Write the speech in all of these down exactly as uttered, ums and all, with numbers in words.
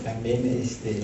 también este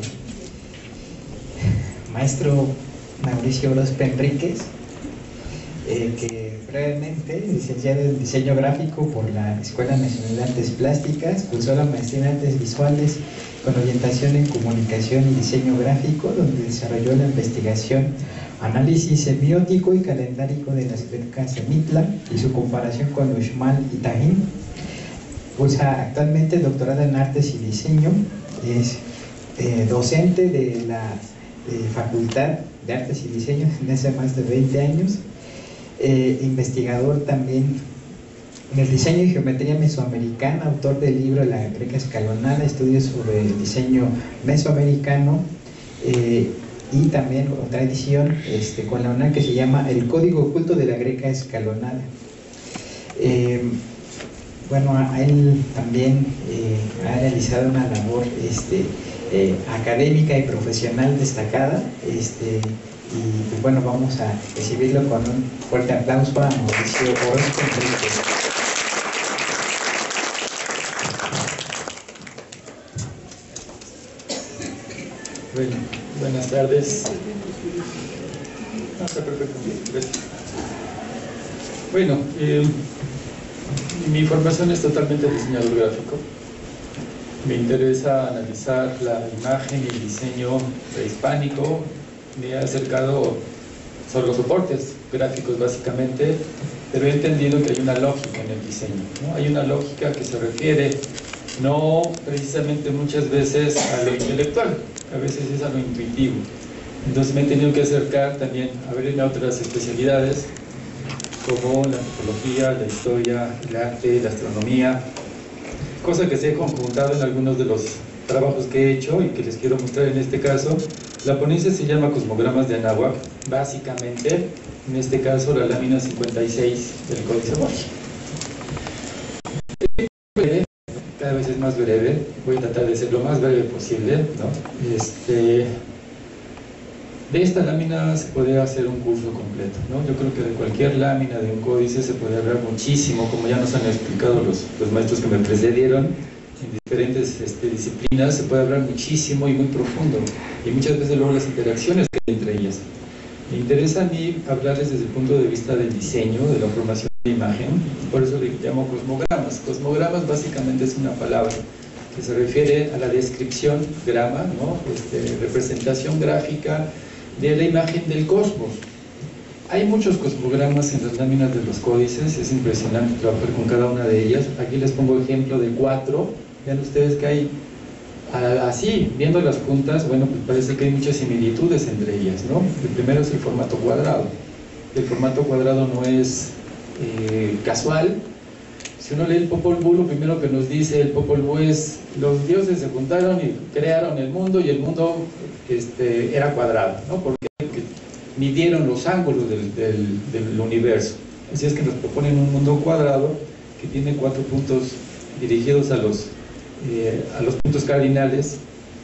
maestro Mauricio Orozco Enríquez, eh, que brevemente, licenciado en diseño gráfico por la Escuela Nacional de Artes Plásticas, cursó la maestría en artes visuales con orientación en comunicación y diseño gráfico, donde desarrolló la investigación, análisis semiótico y calendárico de las grecas de Mitla y su comparación con Uxmal y Tajín. Cursa actualmente doctorado en artes y diseño, es eh, docente de la eh, Facultad de Artes y Diseño desde hace más de veinte años, eh, investigador también en el diseño y geometría mesoamericana, autor del libro La Greca Escalonada, estudios sobre el diseño mesoamericano, eh, y también otra edición este, con la UNAM que se llama El Código Oculto de la Greca Escalonada. Eh, bueno, a él también eh, ha realizado una labor este, eh, académica y profesional destacada, este, y pues bueno, vamos a recibirlo con un fuerte aplauso a Mauricio Orozco Enríquez. Bueno, buenas tardes. Ah, está perfecto. Gracias. Bueno, eh, mi formación es totalmente diseñador gráfico. Me interesa analizar la imagen y el diseño prehispánico. Me he acercado sobre los soportes gráficos básicamente, pero he entendido que hay una lógica en el diseño, ¿no? Hay una lógica que se refiere no precisamente muchas veces a lo intelectual, a veces es a lo intuitivo. Entonces me he tenido que acercar también a ver en otras especialidades como la antropología, la historia, el arte, la astronomía, cosa que se he conjuntado en algunos de los trabajos que he hecho y que les quiero mostrar en este caso. La ponencia se llama Cosmogramas de Anáhuac, básicamente, en este caso la lámina cincuenta y seis del Códice Borgia. Cada vez es más breve, voy a tratar de ser lo más breve posible, ¿no? Este, de esta lámina se puede hacer un curso completo, ¿no? Yo creo que de cualquier lámina de un códice se puede hablar muchísimo, como ya nos han explicado los, los maestros que me precedieron, en diferentes este, disciplinas se puede hablar muchísimo y muy profundo, y muchas veces luego las interacciones que hay entre ellas. Me interesa a mí hablarles desde el punto de vista del diseño, de la formación de imagen, por eso le llamo cosmogramas. Cosmogramas básicamente es una palabra que se refiere a la descripción, grama, ¿no? este, representación gráfica de la imagen del cosmos. Hay muchos cosmogramas en las láminas de los códices, es impresionante trabajar con cada una de ellas. Aquí les pongo ejemplo de cuatro. Vean ustedes que hay, así, viendo las juntas, bueno, pues parece que hay muchas similitudes entre ellas, ¿no? El primero es el formato cuadrado. El formato cuadrado no es eh, casual. Si uno lee el Popol Vuh, lo primero que nos dice el Popol Vuh es: los dioses se juntaron y crearon el mundo, y el mundo este, era cuadrado, ¿no? Porque midieron los ángulos del, del, del universo. Así es que nos proponen un mundo cuadrado que tiene cuatro puntos dirigidos a los, eh, a los puntos cardinales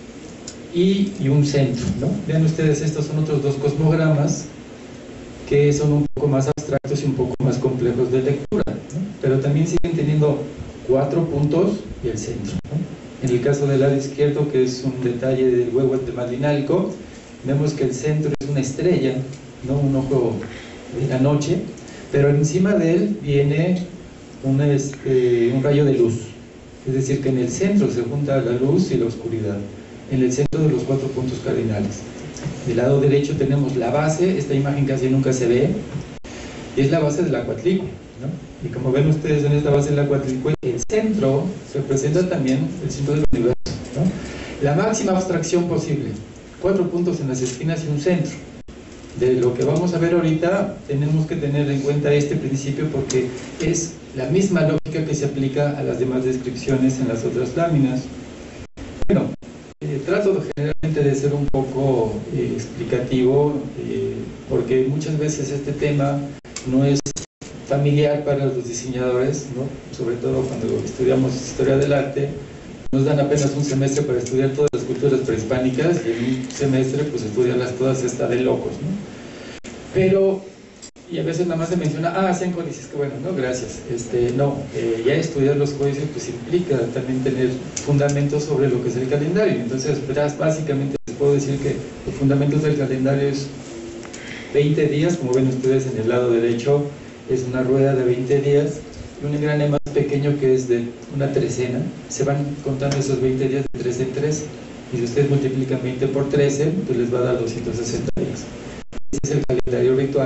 y, y un centro, ¿no? Vean ustedes, estos son otros dos cosmogramas que son un poco más abstractos y un poco más complejos de lectura, ¿no? Pero también siguen teniendo cuatro puntos y el centro, ¿no? En el caso del lado izquierdo, que es un detalle del Huehuete Malinalco, vemos que el centro es una estrella, ¿no? Un ojo de la noche, pero encima de él viene un, este, un rayo de luz, es decir, que en el centro se junta la luz y la oscuridad, en el centro de los cuatro puntos cardinales. Del lado derecho tenemos la base, esta imagen casi nunca se ve, y es la base del Acuatlicue, ¿no? Y como ven ustedes en esta base del Acuatlicue, el centro representa también el centro del universo, ¿no? La máxima abstracción posible, cuatro puntos en las esquinas y un centro. De lo que vamos a ver ahorita, tenemos que tener en cuenta este principio porque es la misma lógica que se aplica a las demás descripciones en las otras láminas. Bueno, eh, trato generalmente de ser un poco eh, explicativo, eh, porque muchas veces este tema no es familiar para los diseñadores, ¿no? Sobre todo cuando estudiamos historia del arte. Nos dan apenas un semestre para estudiar todas las culturas prehispánicas y en un semestre pues estudiarlas todas está de locos, ¿no? Pero y a veces nada más se menciona, ah, Senko, dices que bueno, no, gracias. Este, no, eh, ya estudiar los códices pues implica también tener fundamentos sobre lo que es el calendario. Entonces, verás, básicamente les puedo decir que los fundamentos del calendario es veinte días, como ven ustedes en el lado derecho, es una rueda de veinte días, y un engrane más pequeño que es de una trecena. Se van contando esos veinte días de tres en tres, y si ustedes multiplican veinte por trece, pues les va a dar doscientos sesenta días. Ese es el calendario ritual.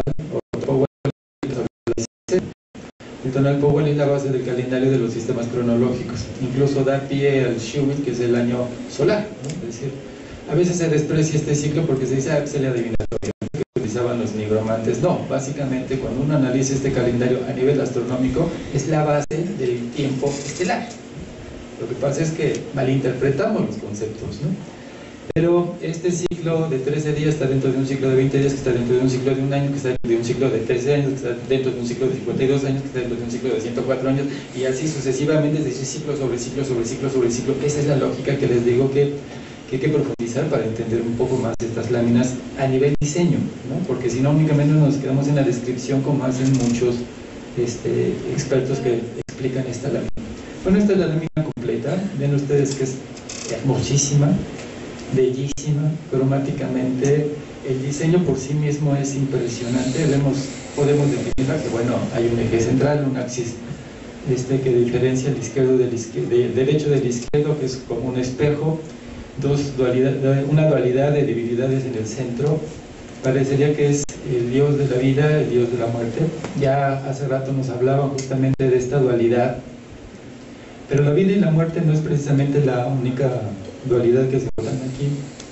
El tonal Powell es la base del calendario de los sistemas cronológicos, incluso da pie al Shewitt, que es el año solar, ¿no? Es decir, a veces se desprecia este ciclo porque se dice, ah, se le adivinatorio, que utilizaban los nigromantes. No, básicamente cuando uno analiza este calendario a nivel astronómico, es la base del tiempo estelar. Lo que pasa es que malinterpretamos los conceptos, ¿no? Pero este ciclo de trece días está dentro de un ciclo de veinte días, que está dentro de un ciclo de un año, que está dentro de un ciclo de trece años, que está dentro de un ciclo de cincuenta y dos años, que está dentro de un ciclo de ciento cuatro años, y así sucesivamente, es decir, ciclo sobre ciclo sobre ciclo sobre ciclo. Esa es la lógica que les digo que, que hay que profundizar para entender un poco más estas láminas a nivel diseño, ¿no? Porque si no, únicamente nos quedamos en la descripción, como hacen muchos este, expertos que explican esta lámina. Bueno, esta es la lámina completa. Ven ustedes que es hermosísima, bellísima, cromáticamente. El diseño por sí mismo es impresionante. Vemos, podemos definirla que, bueno, hay un eje central, un axis este, que diferencia el izquierdo del izquierdo, del derecho del izquierdo, que es como un espejo, dos dualidad, una dualidad de divinidades en el centro. Parecería que es el dios de la vida, el dios de la muerte. Ya hace rato nos hablaban justamente de esta dualidad, pero la vida y la muerte no es precisamente la única dualidad que se hablan aquí,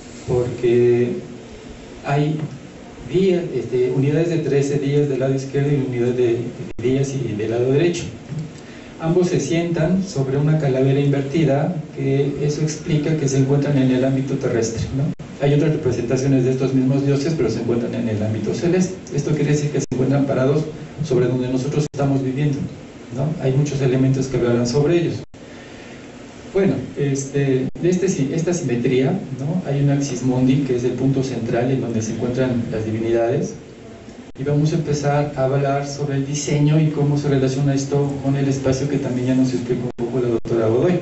porque hay días, este, unidades de trece días del lado izquierdo y unidades de, de días y del lado derecho. Ambos se sientan sobre una calavera invertida, que eso explica que se encuentran en el ámbito terrestre, ¿no? Hay otras representaciones de estos mismos dioses, pero se encuentran en el ámbito celeste. Esto quiere decir que se encuentran parados sobre donde nosotros estamos viviendo, ¿no? Hay muchos elementos que hablan sobre ellos. Bueno, este, este, esta simetría, ¿no? Hay un axis mundi, que es el punto central en donde se encuentran las divinidades, y vamos a empezar a hablar sobre el diseño y cómo se relaciona esto con el espacio, que también ya nos explicó un poco la doctora Godoy,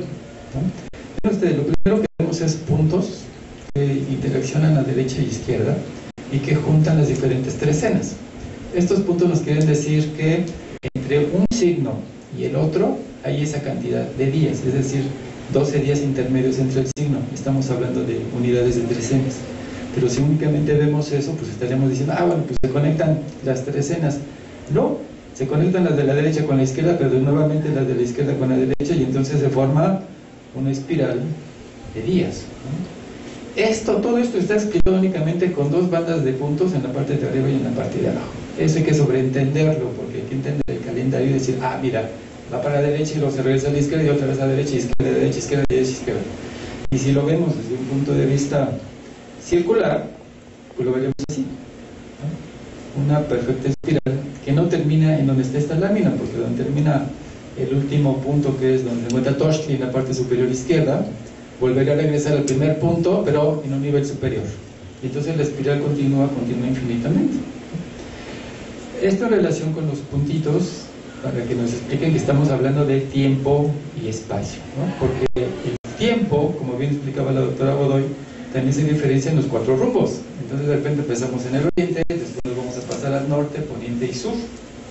¿no? Este, lo primero que vemos es puntos que interaccionan a derecha e izquierda y que juntan las diferentes trecenas. Estos puntos nos quieren decir que entre un signo y el otro hay esa cantidad de días, es decir, doce días intermedios entre el signo. Estamos hablando de unidades de trecenas. Pero si únicamente vemos eso, pues estaríamos diciendo, ah, bueno, pues se conectan las trecenas. No, se conectan las de la derecha con la izquierda, pero nuevamente las de la izquierda con la derecha, y entonces se forma una espiral de días, ¿no? Esto, todo esto está explicado únicamente con dos bandas de puntos en la parte de arriba y en la parte de abajo. Eso hay que sobreentenderlo, porque hay que entender el calendario y decir, ah, mira, va para la derecha y luego se regresa a la izquierda y otra vez a la derecha, izquierda, derecha, izquierda, derecha, izquierda. Y si lo vemos desde un punto de vista circular, pues lo veremos así, ¿no? Una perfecta espiral que no termina en donde está esta lámina, porque donde termina el último punto, que es donde se encuentra Toshki en la parte superior izquierda, volvería a regresar al primer punto, pero en un nivel superior. Y entonces la espiral continúa, continúa infinitamente. Esto en relación con los puntitos, para que nos expliquen que estamos hablando de tiempo y espacio, ¿no? Porque el tiempo, como bien explicaba la doctora Godoy, también se diferencia en los cuatro rumbos. Entonces de repente empezamos en el oriente, después nos vamos a pasar al norte, poniente y sur.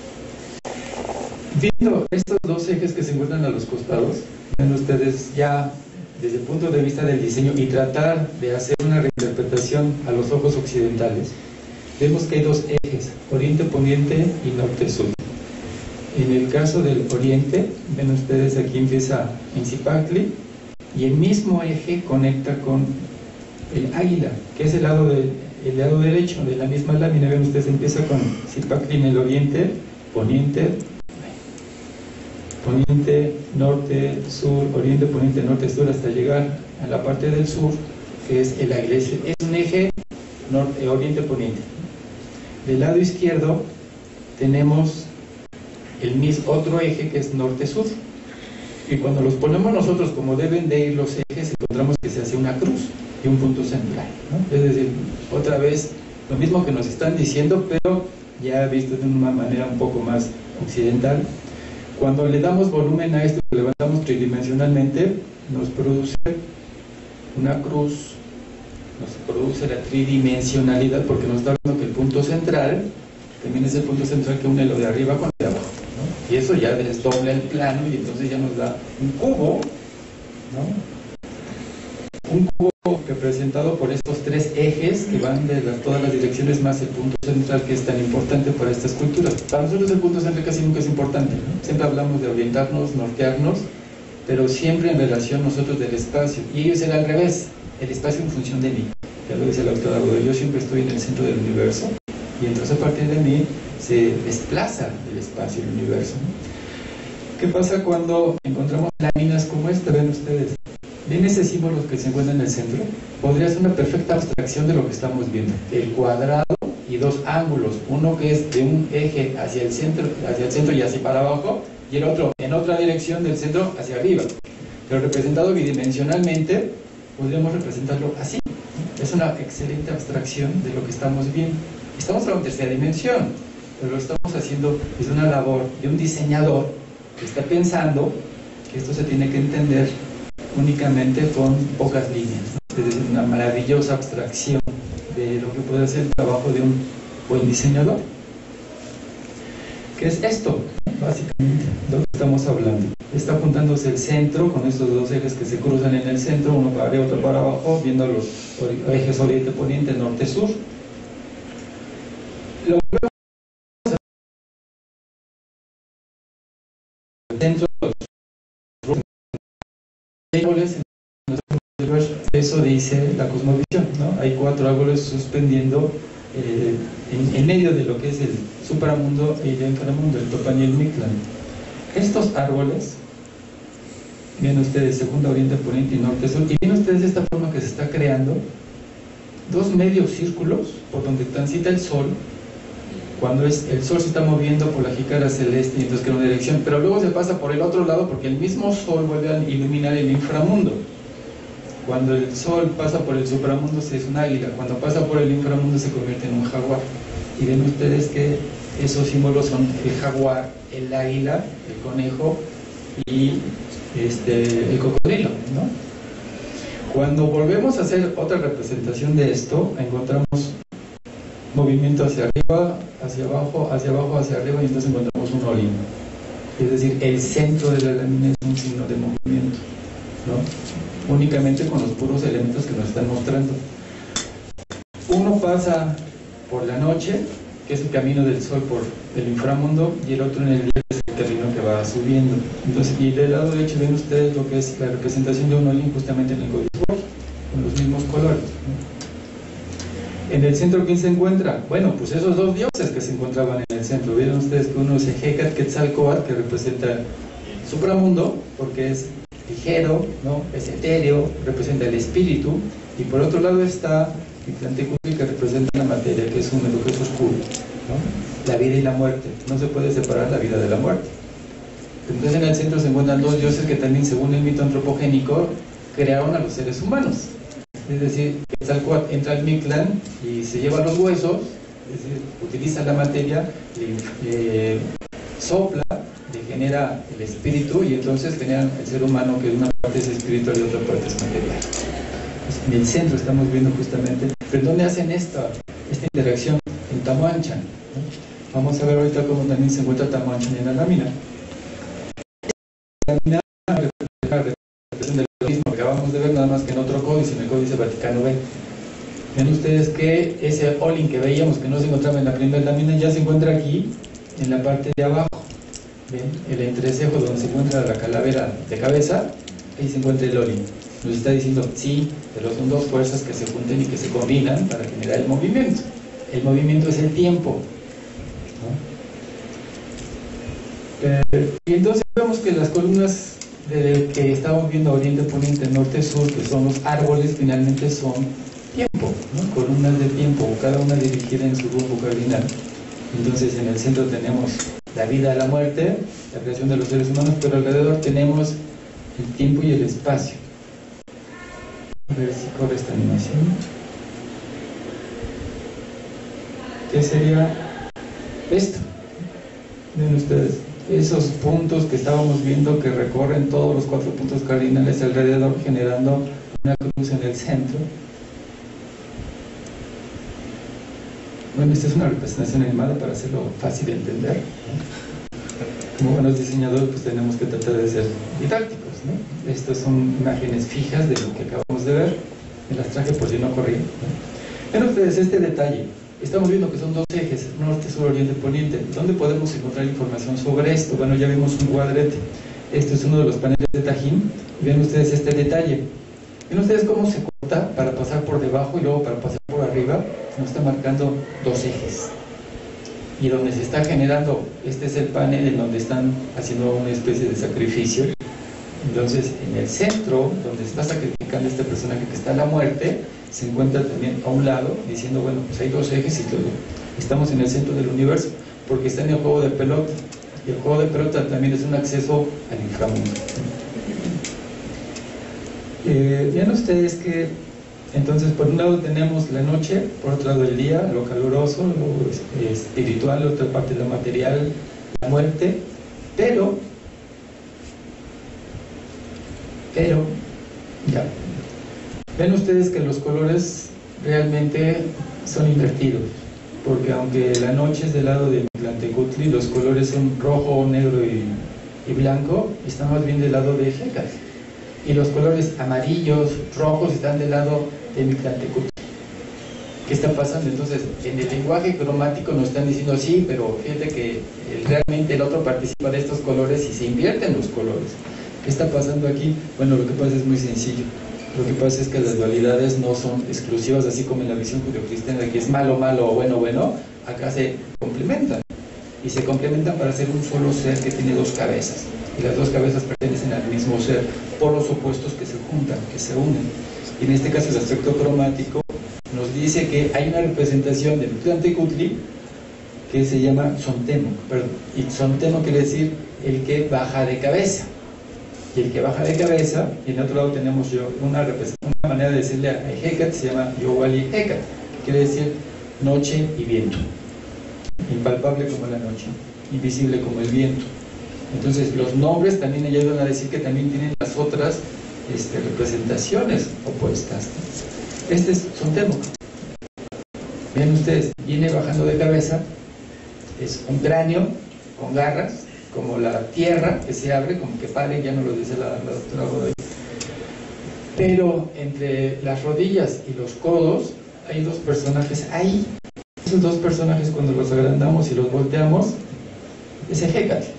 Viendo estos dos ejes que se encuentran a los costados, ven ustedes ya desde el punto de vista del diseño y tratar de hacer una reinterpretación a los ojos occidentales, vemos que hay dos ejes, oriente, poniente y norte, sur. En el caso del oriente, ven ustedes, aquí empieza Incipactli, y el mismo eje conecta con el águila, que es el lado, de, el lado derecho de la misma lámina. Ven ustedes, empieza con Incipactli en el oriente, poniente, poniente, norte, sur, oriente, poniente, norte, sur, hasta llegar a la parte del sur, que es el águila. Es, es un eje norte, oriente, poniente. Del lado izquierdo tenemos el mismo otro eje, que es norte-sur, y cuando los ponemos nosotros como deben de ir los ejes, encontramos que se hace una cruz y un punto central, ¿no? Es decir, otra vez lo mismo que nos están diciendo, pero ya visto de una manera un poco más occidental. Cuando le damos volumen a esto, lo levantamos tridimensionalmente, nos produce una cruz, nos produce la tridimensionalidad, porque nos está hablando que el punto central también es el punto central que une lo de arriba con lo de abajo, ¿no? Y eso ya desdobla el plano y entonces ya nos da un cubo, ¿no? Un cubo representado por estos tres ejes que van de las, todas las direcciones más el punto central, que es tan importante para esta escultura. Para nosotros el punto central casi nunca es importante, ¿no? Siempre hablamos de orientarnos, nortearnos, pero siempre en relación nosotros del espacio, y ellos era al revés, el espacio en función de mí. Ya lo dice el autor Agudo, yo siempre estoy en el centro del universo y entonces a partir de mí se desplaza el espacio, el universo, ¿no? ¿Qué pasa cuando encontramos láminas como esta? Ven ustedes, ¿ven ese símbolo que se encuentra en el centro? Podría ser una perfecta abstracción de lo que estamos viendo. El cuadrado y dos ángulos, uno que es de un eje hacia el centro, hacia el centro y hacia para abajo, y el otro en otra dirección del centro hacia arriba. Pero representado bidimensionalmente, podríamos representarlo así. Es una excelente abstracción de lo que estamos viendo. Estamos en la tercera dimensión, pero lo estamos haciendo desde una labor de un diseñador que está pensando que esto se tiene que entender únicamente con pocas líneas, ¿no? Es una maravillosa abstracción de lo que puede ser el trabajo de un buen diseñador. ¿Qué es esto? Básicamente, de lo que estamos hablando. Está apuntándose el centro con estos dos ejes que se cruzan en el centro, uno para arriba, otro para abajo, viendo los ejes oriente-poniente, norte-sur. Lo que vamos a el centro de los eso dice la cosmovisión, ¿no? Hay cuatro árboles suspendiendo eh, en, en medio de lo que es el supramundo y el inframundo, el Topan y el Mictlán. Estos árboles, ven ustedes, segunda, oriente, poniente y norte, sur, y ven ustedes esta forma que se está creando, dos medios círculos por donde transita el sol. Cuando es, el sol se está moviendo por la jícara celeste y entonces crea una dirección, pero luego se pasa por el otro lado porque el mismo sol vuelve a iluminar el inframundo. Cuando el sol pasa por el supramundo es un águila, cuando pasa por el inframundo se convierte en un jaguar. Y ven ustedes que esos símbolos son el jaguar, el águila, el conejo y este, el cocodrilo, ¿no? Cuando volvemos a hacer otra representación de esto, encontramos movimiento hacia arriba, hacia abajo, hacia abajo, hacia arriba, y entonces encontramos un orín. Es decir, el centro de la lámina es un signo de movimiento, ¿no? Únicamente con los puros elementos que nos están mostrando. Uno pasa por la noche, que es el camino del sol por el inframundo, y el otro en el día, que es el camino que va subiendo. Entonces, y del lado derecho ven ustedes lo que es la representación de un orín justamente en el código, con los mismos colores, ¿no? En el centro, ¿quién se encuentra? Bueno, pues esos dos dioses que se encontraban en el centro. Vieron ustedes que uno es Hecat Quetzalcóatl, que representa el supramundo, porque es ligero, ¿no? Es etéreo, representa el espíritu, y por otro lado está Mictlantecutli, que representa la materia, que es húmedo, que es oscuro, ¿no? La vida y la muerte. No se puede separar la vida de la muerte. Entonces en el centro se encuentran dos dioses que también, según el mito antropogénico, crearon a los seres humanos. Es decir, Quetzalcóatl entra al Mictlán y se lleva los huesos, es decir, utiliza la materia, le, le sopla, le genera el espíritu, y entonces generan el ser humano, que una parte es espiritual y otra parte es material. En el centro estamos viendo justamente, pero ¿dónde hacen esta, esta interacción? En Tamuanchan, ¿no? Vamos a ver ahorita cómo también se encuentra Tamuanchan en la lámina. La lámina representa lo mismo que acabamos de ver, nada más que en otro códice, en el Códice Vaticano B. Ven ustedes que ese Olin que veíamos que no se encontraba en la primera lámina ya se encuentra aquí, en la parte de abajo. ¿Ven? El entrecejo donde se encuentra la calavera de cabeza, ahí se encuentra el Olin. Nos está diciendo, sí, pero son dos fuerzas que se juntan y que se combinan para generar el movimiento. El movimiento es el tiempo, ¿no? Eh, y entonces vemos que las columnas de que estamos viendo, oriente, poniente, norte, sur, que son los árboles, finalmente son tiempo, ¿no? Columnas de tiempo, cada una dirigida en su rumbo cardinal. Entonces en el centro tenemos la vida, la muerte, la creación de los seres humanos, pero alrededor tenemos el tiempo y el espacio. A ver si corre esta animación. ¿Qué sería esto. Ven ustedes, esos puntos que estábamos viendo que recorren todos los cuatro puntos cardinales alrededor, generando una cruz en el centro. Bueno, esta es una representación animada para hacerlo fácil de entender. Como buenos diseñadores, pues tenemos que tratar de ser didácticos, ¿no? Estas son imágenes fijas de lo que acabamos de ver. Me las traje por si no corría, ¿no? Ven ustedes este detalle. Estamos viendo que son dos ejes, norte, sur, oriente, poniente. ¿Dónde podemos encontrar información sobre esto? Bueno, ya vimos un cuadrete. Este es uno de los paneles de Tajín. Ven ustedes este detalle. Ven ustedes cómo se corta para pasar por debajo y luego para pasar por arriba. Nos está marcando dos ejes. Y donde se está generando, este es el panel en donde están haciendo una especie de sacrificio. Entonces, en el centro, donde se está sacrificando este personaje que está a la muerte, se encuentra también a un lado, diciendo, bueno, pues hay dos ejes y todo. Estamos en el centro del universo, porque está en el juego de pelota. Y el juego de pelota también es un acceso al inframundo. Eh, vean ustedes que, entonces, por un lado tenemos la noche, por otro lado el día, lo caluroso, lo espiritual, otra parte lo material, la muerte, pero, pero, ya, ven ustedes que los colores realmente son invertidos, porque aunque la noche es del lado de Mictlantecutli, los colores son rojo, negro y, y blanco, están más bien del lado de Hécate. Y los colores amarillos, rojos están del lado de Mictlantecutli. ¿Qué está pasando? Entonces, en el lenguaje cromático nos están diciendo sí, pero fíjate que el, realmente el otro participa de estos colores y se invierten los colores. ¿Qué está pasando aquí? Bueno, lo que pasa es muy sencillo. Lo que pasa es que las dualidades no son exclusivas, así como en la visión judeocristiana de que es malo, malo o bueno, bueno. Acá se complementan. Y se complementan para ser un solo ser que tiene dos cabezas. Y las dos cabezas pertenecen al mismo ser, por los opuestos que se juntan, que se unen. Y en este caso el aspecto cromático nos dice que hay una representación de Mictlantecutli que se llama Tzontemo, perdón, y Tzontemo quiere decir el que baja de cabeza. Y el que baja de cabeza, y en otro lado tenemos yo una, una manera de decirle a Hécate, se llama Yowali Hécate, que quiere decir noche y viento. Impalpable como la noche, invisible como el viento. Entonces los nombres también ayudan a decir que también tienen las otras este, representaciones opuestas. Este es Tzontemo. Ven ustedes, viene bajando de cabeza, es un cráneo con garras, como la tierra que se abre, como que pare, ya no lo dice la, la doctora Godoy. Pero entre las rodillas y los codos hay dos personajes ahí. Esos dos personajes, cuando los agrandamos y los volteamos, es Hécate.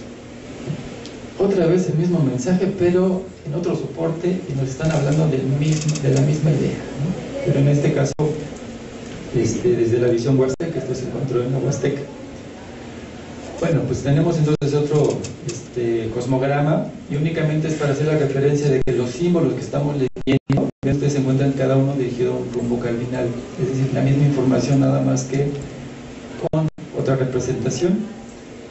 Otra vez el mismo mensaje, pero en otro soporte, y nos están hablando del mismo, de la misma idea, ¿no? Pero en este caso, este, desde la visión huasteca, esto se encontró en la Huasteca. Bueno, pues tenemos entonces otro este, cosmograma, y únicamente es para hacer la referencia de que los símbolos que estamos leyendo, ustedes se encuentran cada uno dirigido a un rumbo cardinal, es decir, la misma información, nada más que con otra representación.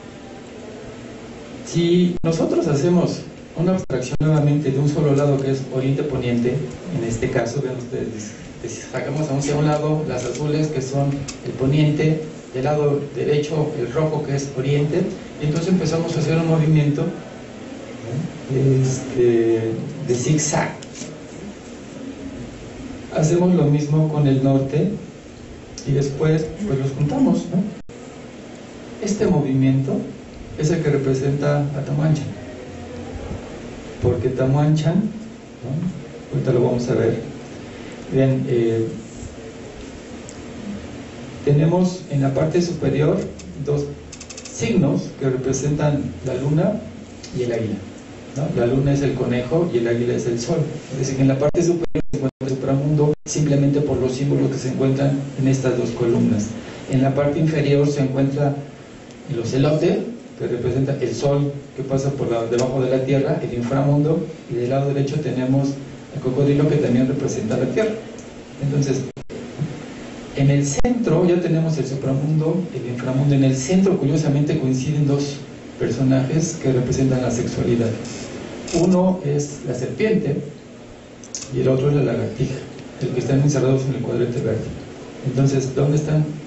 Si nosotros hacemos una abstracción nuevamente de un solo lado, que es oriente-poniente, en este caso, vean ustedes, sacamos a un lado las azules, que son el poniente, del lado derecho el rojo, que es oriente, y entonces empezamos a hacer un movimiento este, de zigzag. Hacemos lo mismo con el norte y después pues los juntamos, ¿no? Este movimiento es el que representa a Tamuanchan, porque Tamuanchan, ¿no? Ahorita lo vamos a ver. Bien, eh, tenemos en la parte superior dos signos que representan la luna y el águila, ¿no? La luna es el conejo y el águila es el sol. Es decir, en la parte superior se encuentra el supramundo simplemente por los símbolos que se encuentran en estas dos columnas. En la parte inferior se encuentra el ocelote, que representa el sol que pasa por la, debajo de la tierra, el inframundo, y del lado derecho tenemos el cocodrilo, que también representa la tierra. Entonces, en el centro ya tenemos el supramundo, el inframundo. En el centro, curiosamente, coinciden dos personajes que representan la sexualidad. Uno es la serpiente y el otro es la lagartija, el que están encerrados en el cuadrante verde. Entonces, ¿dónde están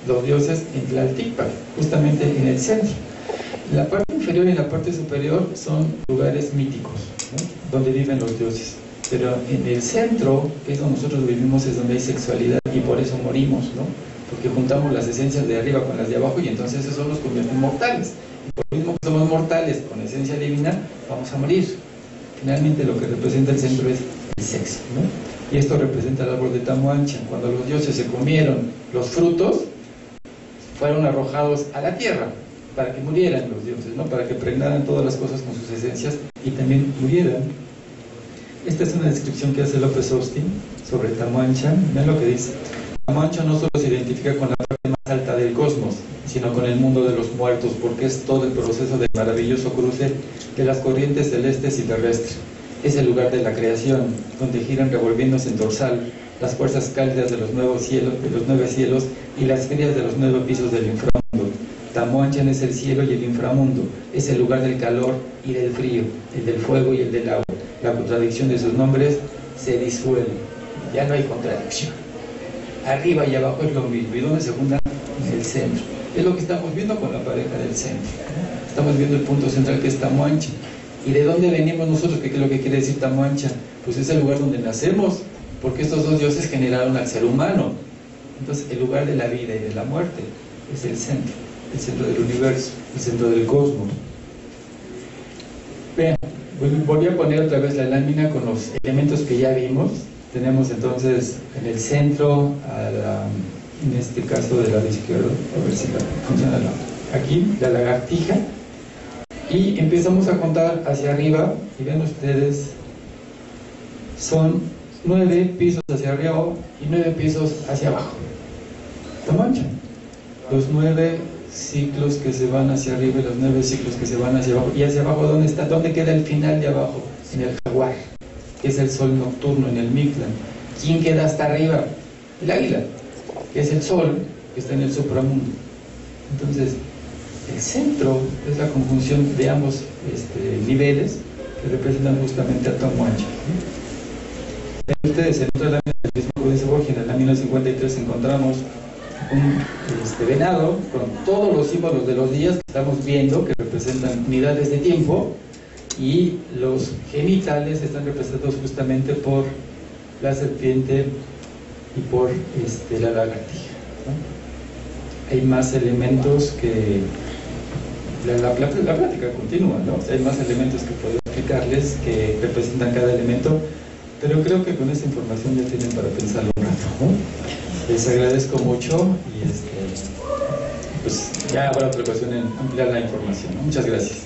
los dioses en Tlaltipac, justamente en el centro. La parte inferior y la parte superior son lugares míticos, ¿no?, donde viven los dioses. Pero en el centro, que es donde nosotros vivimos, es donde hay sexualidad y por eso morimos, ¿no? Porque juntamos las esencias de arriba con las de abajo y entonces eso nos convierte en mortales. Y por lo mismo que somos mortales con esencia divina, vamos a morir. Finalmente lo que representa el centro es el sexo, ¿no? Y esto representa el árbol de Tamuancha. Cuando los dioses se comieron los frutos, fueron arrojados a la tierra para que murieran los dioses, ¿no?, para que pregnaran todas las cosas con sus esencias y también murieran. Esta es una descripción que hace López Austin sobre Tamuancha. Vean lo que dice: Tamuancha no solo se identifica con la parte más alta del cosmos, sino con el mundo de los muertos, porque es todo el proceso del maravilloso cruce de las corrientes celestes y terrestres. Es el lugar de la creación, donde giran revolviéndose en dorsal las fuerzas cálidas de los nuevos cielos, de los nueve cielos y las frías de los nueve pisos del inframundo. Tamuanchan es el cielo y el inframundo, es el lugar del calor y del frío, el del fuego y el del agua. La contradicción de sus nombres se disuelve, ya no hay contradicción. Arriba y abajo es lo mismo. ¿Y dónde se juntan? En el centro. Es lo que estamos viendo con la pareja del centro. Estamos viendo el punto central, que es Tamuancha. ¿Y de dónde venimos nosotros? ¿Qué es lo que quiere decir Tamuancha? Pues es el lugar donde nacemos, porque estos dos dioses generaron al ser humano. Entonces el lugar de la vida y de la muerte es el centro, el centro del universo, el centro del cosmos. Vean, volví a poner otra vez la lámina con los elementos que ya vimos. Tenemos entonces en el centro, a la, en este caso del lado izquierdo, a ver si la, funciona la, aquí, la lagartija. Y empezamos a contar hacia arriba, y ven ustedes, son nueve pisos hacia arriba y nueve pisos hacia abajo. Tamuancha. Los nueve ciclos que se van hacia arriba y los nueve ciclos que se van hacia abajo. ¿Y hacia abajo dónde está? ¿Dónde queda el final de abajo? En el jaguar, que es el sol nocturno, en el Mictlán. ¿Quién queda hasta arriba? El águila, que es el sol, que está en el supramundo. Entonces, el centro es la conjunción de ambos este, niveles que representan justamente a Tamuancha. Ven ustedes, en otra lámina del mismo Códice Borgia, en la lámina cincuenta y tres, encontramos un este, venado con todos los símbolos de los días que estamos viendo, que representan unidades de tiempo, y los genitales están representados justamente por la serpiente y por este, la lagartija, ¿no? Hay más elementos que la, la, la, la plática continúa, ¿no? Hay más elementos que puedo explicarles que representan cada elemento, pero creo que con esta información ya tienen para pensarlo un rato, ¿no? Les agradezco mucho y este, pues ya habrá otra ocasión en ampliar la información, ¿no? Muchas gracias.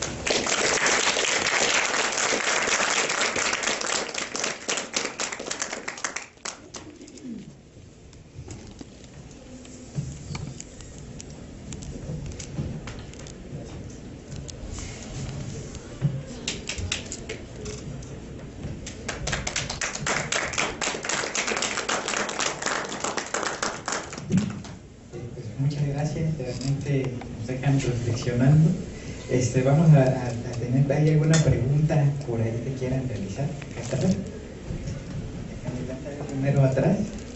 Realmente nos dejan reflexionando. Este, vamos a, a, a tener, ¿hay alguna pregunta por ahí que quieran realizar? ¿Atrás? Primero atrás.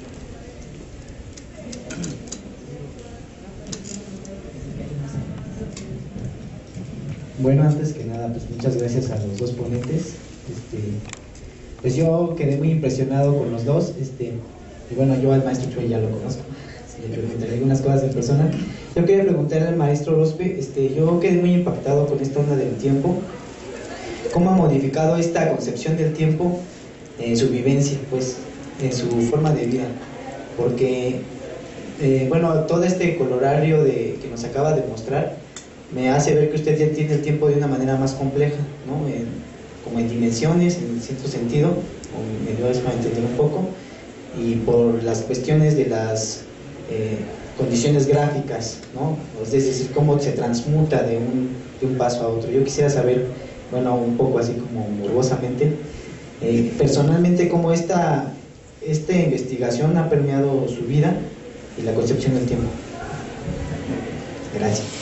Bueno, antes que nada, pues muchas gracias a los dos ponentes. Este, pues yo quedé muy impresionado con los dos. Este, y bueno, yo al maestro Chue ya lo conozco. Le preguntaré algunas cosas en persona. Yo quería preguntarle al maestro Orozpe, este, yo quedé muy impactado con esta onda del tiempo. ¿Cómo ha modificado esta concepción del tiempo en su vivencia, pues, en su forma de vida? Porque, eh, bueno, todo este colorario de, que nos acaba de mostrar me hace ver que usted ya entiende el tiempo de una manera más compleja, ¿no? En, como en dimensiones, en cierto sentido, o me dio eso a entender un poco, y por las cuestiones de las Eh, condiciones gráficas, ¿no? Es decir, cómo se transmuta de un, de un paso a otro. Yo quisiera saber, bueno, un poco así como morbosamente, eh, personalmente, cómo esta, esta investigación ha permeado su vida y la concepción del tiempo. Gracias.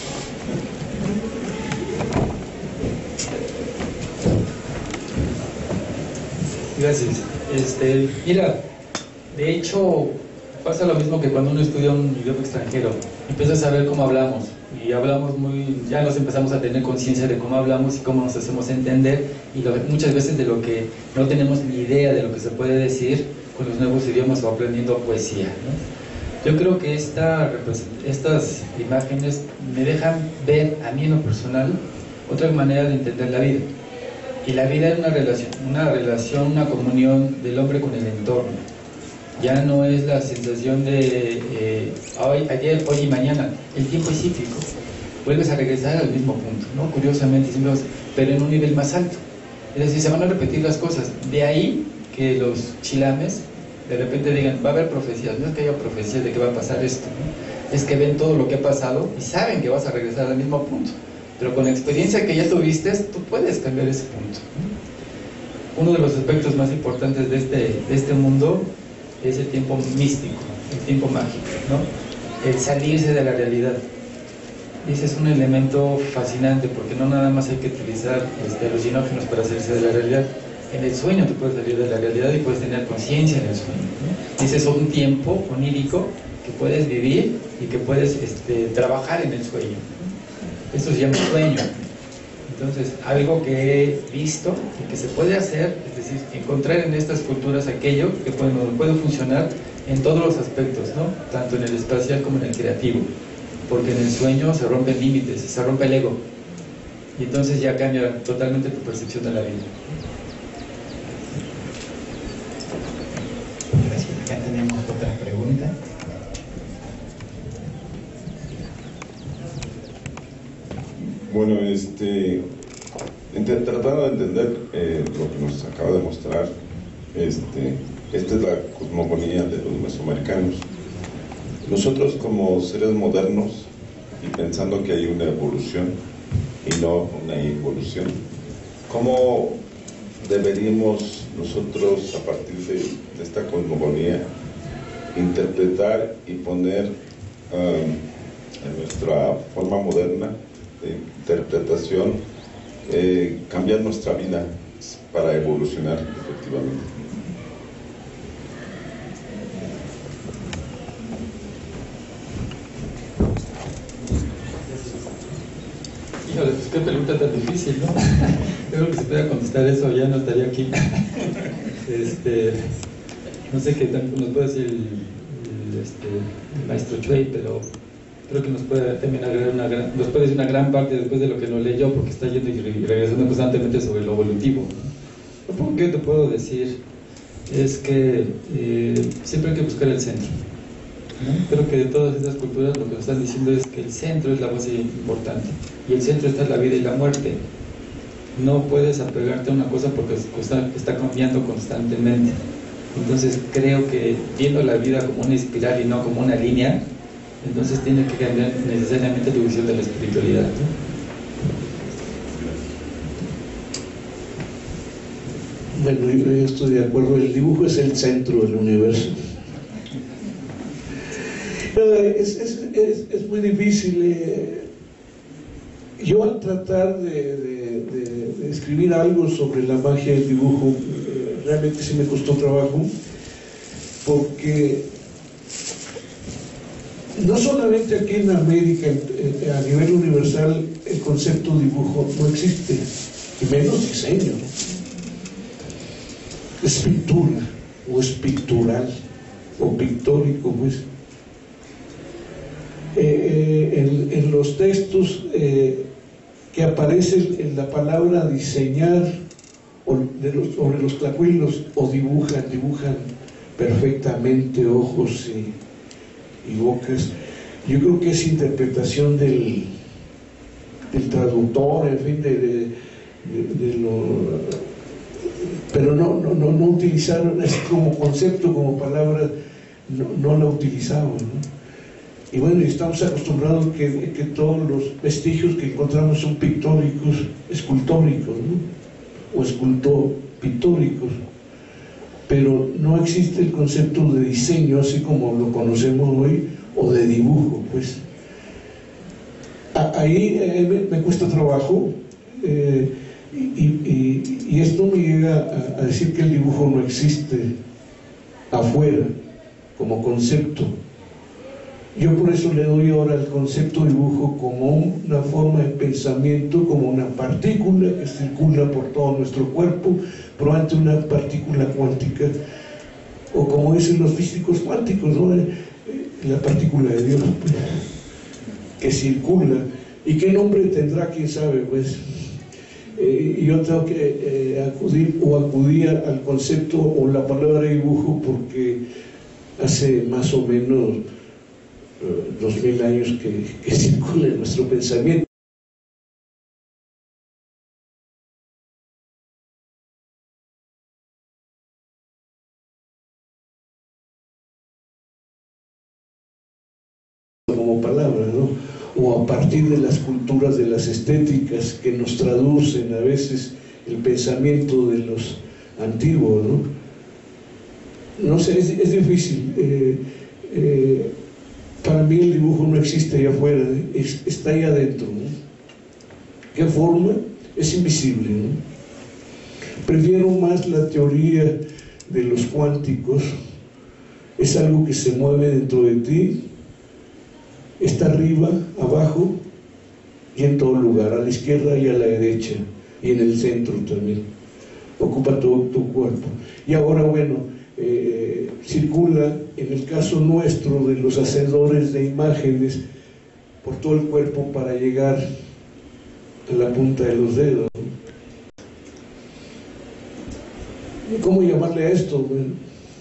Gracias. Este, mira, de hecho, pasa lo mismo que cuando uno estudia un idioma extranjero. empiezas a ver cómo hablamos, y hablamos muy, ya nos empezamos a tener conciencia de cómo hablamos y cómo nos hacemos entender, y lo, muchas veces de lo que no tenemos ni idea de lo que se puede decir con los nuevos idiomas o aprendiendo poesía, ¿no? Yo creo que esta, estas imágenes me dejan ver a mí en lo personal otra manera de entender la vida, y la vida es una relación, una relación, una comunión del hombre con el entorno. Ya no es la sensación de eh, hoy, ayer, hoy y mañana. El tiempo es cíclico. Vuelves a regresar al mismo punto, ¿no? Curiosamente, pero en un nivel más alto. Es decir, se van a repetir las cosas. De ahí que los chilames de repente digan, va a haber profecías. No es que haya profecías de que va a pasar esto, ¿no? Es que ven todo lo que ha pasado y saben que vas a regresar al mismo punto. Pero con la experiencia que ya tuviste, tú puedes cambiar ese punto, ¿no? Uno de los aspectos más importantes de este, de este mundo es el tiempo místico, el tiempo mágico, ¿no? El salirse de la realidad. Ese es un elemento fascinante, porque no nada más hay que utilizar este, alucinógenos para salirse de la realidad. En el sueño tú puedes salir de la realidad y puedes tener conciencia en el sueño, ¿no? Ese es un tiempo onírico que puedes vivir y que puedes este, trabajar en el sueño, ¿no? Esto se llama sueño. Entonces, algo que he visto y que se puede hacer, es decir, encontrar en estas culturas aquello que puede, puede funcionar en todos los aspectos, ¿no? Tanto en el espacial como en el creativo, porque en el sueño se rompen límites, se rompe el ego, y entonces ya cambia totalmente tu percepción de la vida. Gracias. Acá tenemos otra pregunta. Bueno, este, tratando de entender eh, lo que nos acaba de mostrar, este, esta es la cosmogonía de los mesoamericanos. Nosotros como seres modernos, y pensando que hay una evolución y no una involución, ¿cómo deberíamos nosotros, a partir de, de esta cosmogonía, interpretar y poner um, en nuestra forma moderna de interpretación, eh, cambiar nuestra vida para evolucionar efectivamente? Híjole, pues qué pregunta tan difícil, ¿no? Creo que si pudiera contestar eso ya no estaría aquí. Este, no sé qué tanto nos puede decir el, el, este, el maestro Chuey, pero creo que nos puede también agregar una gran, nos puede decir una gran parte después de lo que nos leyó, porque está yendo y regresando constantemente sobre lo evolutivo. Lo poco que te puedo decir es que eh, siempre hay que buscar el centro, ¿no? Creo que de todas estas culturas lo que nos están diciendo es que el centro es la base importante, y el centro está en la vida y la muerte. No puedes apegarte a una cosa porque está, está cambiando constantemente. Entonces creo que viendo la vida como una espiral y no como una línea, entonces tiene que cambiar necesariamente tu visión de la espiritualidad, ¿no? Bueno, yo estoy de acuerdo, el dibujo es el centro del universo. Es, es, es, es muy difícil. Eh, yo al tratar de, de, de, de escribir algo sobre la magia del dibujo, eh, realmente sí me costó trabajo, porque no solamente aquí en América, eh, a nivel universal, el concepto dibujo no existe, y menos diseño, ¿no? Es pintura, o es pictural, o pictórico, pues. Eh, eh, en, en los textos eh, que aparece en la palabra diseñar, o de los, sobre los tlacuilos, o dibujan, dibujan perfectamente ojos y, y bocas. Yo creo que es interpretación del, del traductor, en fin, de, de, de, de lo... pero no, no, no, no utilizaron así como concepto, como palabra, no, no la utilizaban, ¿no? Y bueno, estamos acostumbrados que, que todos los vestigios que encontramos son pictóricos, escultóricos, ¿no? O escultó pictóricos, pero no existe el concepto de diseño así como lo conocemos hoy, o de dibujo, pues. Ahí eh, me, me cuesta trabajo, eh, y, y, y esto me llega a, a decir que el dibujo no existe afuera como concepto. Yo por eso le doy ahora al concepto dibujo como una forma de pensamiento, como una partícula que circula por todo nuestro cuerpo, probablemente una partícula cuántica, o como dicen los físicos cuánticos, ¿no? La partícula de Dios, pues, que circula. ¿Y qué nombre tendrá? ¿Quién sabe? Pues eh, yo tengo que eh, acudir o acudir al concepto o la palabra dibujo porque hace más o menos uh, dos mil años que, que circula en nuestro pensamiento. Como palabra, ¿no? O a partir de las culturas de las estéticas que nos traducen a veces el pensamiento de los antiguos, ¿no? No sé, es, es difícil. Eh, eh, para mí el dibujo no existe allá afuera, es, está ahí adentro, ¿no? ¿Qué forma? Es invisible, ¿no? Prefiero más la teoría de los cuánticos. Es algo que se mueve dentro de ti. Está arriba, abajo y en todo lugar, a la izquierda y a la derecha, y en el centro también. Ocupa todo tu cuerpo. Y ahora, bueno, eh, circula, en el caso nuestro, de los hacedores de imágenes, por todo el cuerpo para llegar a la punta de los dedos. ¿Cómo llamarle a esto? Bueno,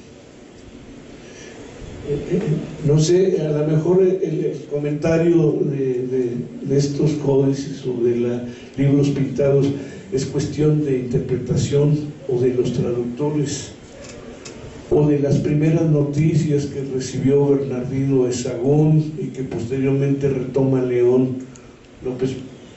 no sé, a lo mejor el, el comentario de, de, de estos códices o de la, libros pintados es cuestión de interpretación o de los traductores o de las primeras noticias que recibió Bernardino de Sahagún y que posteriormente retoma León López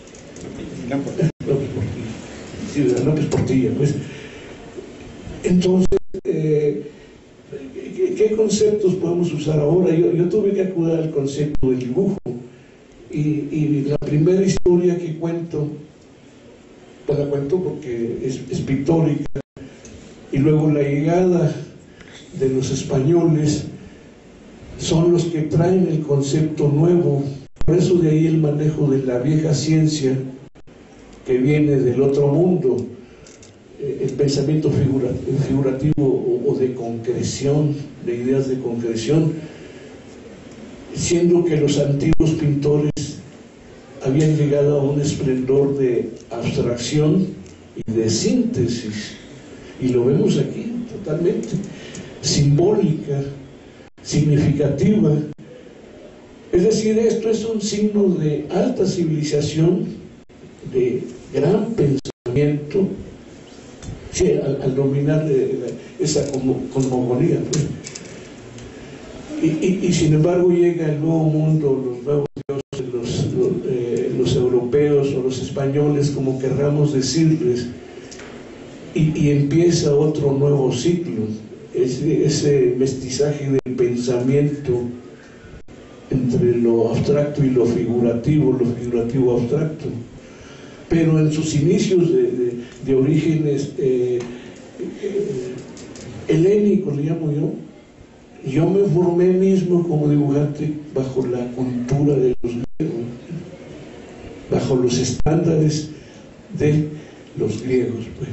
López Portilla, sí, López Portilla, pues. Entonces, eh, ¿Qué, ¿qué conceptos podemos usar ahora? Yo, yo tuve que acudir al concepto del dibujo y, y la primera historia que cuento, pues la cuento porque es, es pictórica, y luego la llegada de los españoles son los que traen el concepto nuevo. Por eso de ahí el manejo de la vieja ciencia que viene del otro mundo, el pensamiento figura, figurativo o, o de concreción, de ideas de concreción, siendo que los antiguos pintores habían llegado a un esplendor de abstracción y de síntesis, y lo vemos aquí totalmente, simbólica, significativa. Es decir, esto es un signo de alta civilización, de gran pensamiento. Sí, al, al dominar eh, esa cosmogonía, pues. y, y, y sin embargo llega el nuevo mundo, los nuevos dioses, los, los, eh, los europeos o los españoles, como querramos decirles, y, y empieza otro nuevo ciclo, ese, ese mestizaje del pensamiento entre lo abstracto y lo figurativo, lo figurativo abstracto. Pero en sus inicios de, de, de orígenes eh, eh, helénicos, le llamo yo, yo me formé mismo como dibujante bajo la cultura de los griegos, bajo los estándares de los griegos. Pues.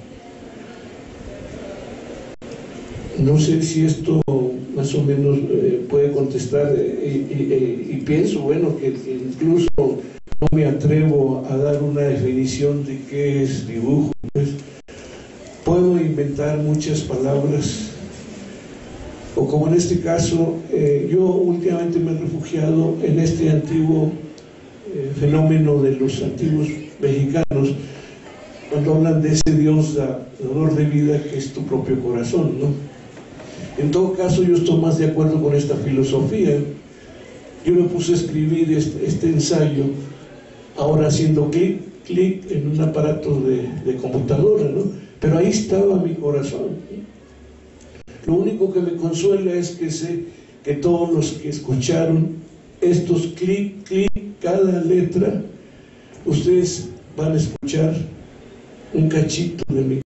No sé si esto más o menos eh, puede contestar, eh, y, y, y pienso, bueno, que, que incluso no me atrevo a dar una definición de qué es dibujo, pues. Puedo inventar muchas palabras, o como en este caso, eh, yo últimamente me he refugiado en este antiguo eh, fenómeno de los antiguos mexicanos, cuando hablan de ese Dios dador de vida que es tu propio corazón, ¿no? En todo caso, yo estoy más de acuerdo con esta filosofía. Yo me puse a escribir este, este ensayo ahora haciendo clic, clic en un aparato de, de computadora, ¿no? Pero ahí estaba mi corazón. Lo único que me consuela es que sé que todos los que escucharon estos clic, clic, cada letra, ustedes van a escuchar un cachito de mi